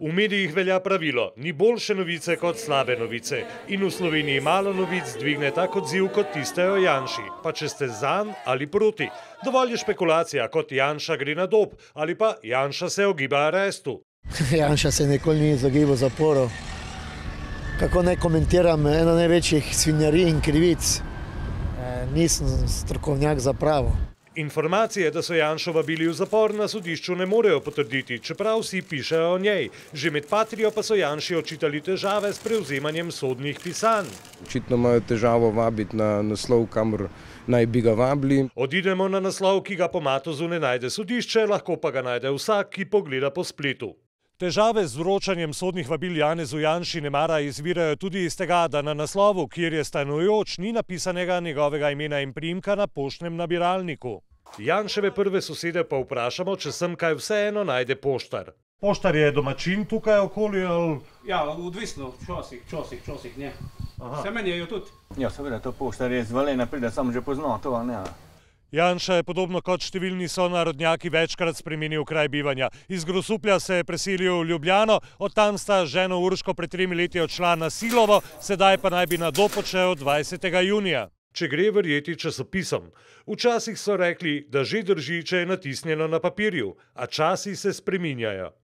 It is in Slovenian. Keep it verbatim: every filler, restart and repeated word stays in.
V medijih velja pravilo, ni boljše novice kot slabe novice. In v Sloveniji malo novic dvigne tak odziv kot tiste o Janši, pa če ste zanj ali proti. Dovolj je špekulacija, kot Janša gre na Dob, ali pa Janša se ogiba arestu. Janša se nikoli ni izogibal zaporu. Kako naj komentiram eno največjih svinjarij in krivic. Nisem strokovnjak za pravo. Informacije, da so Janšo vabili v zapor, na sodišču ne morejo potrditi, čeprav vsi pišejo o njej. Že med Patrio pa so Janši očitali težave s prevzemanjem sodnih pisanj. Očitno imajo težavo vabiti na naslov, kamor naj bi ga vabili. Odidemo na naslov, ki ga po Matozu ne najde sodišče, lahko pa ga najde vsak, ki pogleda po spletu. Težave z vročanjem sodnih vabil Janezu Janši nemara izvirajo tudi iz tega, da na naslovu, kjer je stanujoč, ni napisanega njegovega imena in priimka na poštnem nabiralniku. Janševe prve sosede pa vprašamo, če sem kaj vseeno najde poštar. Poštar je domačin tukaj okoli ali? Ja, odvisno, včasih, včasih, včasih ne. Se menjajo tudi. Ja, seveda, to poštar je z Valena pride, sam že pozna to, a ne. Janša je podobno kot številni sonarodnjaki večkrat spremenil kraj bivanja. Iz Grosuplja se je preselil v Ljubljano, od tam sta z ženo Urško pred tremi leti odšla na Silovo, sedaj pa naj bi na Dob odšel dvajsetega junija. Če gre verjeti časopisom. Včasih so rekli, da že drži, če je natisnjeno na papirju, a časi se spreminjajo.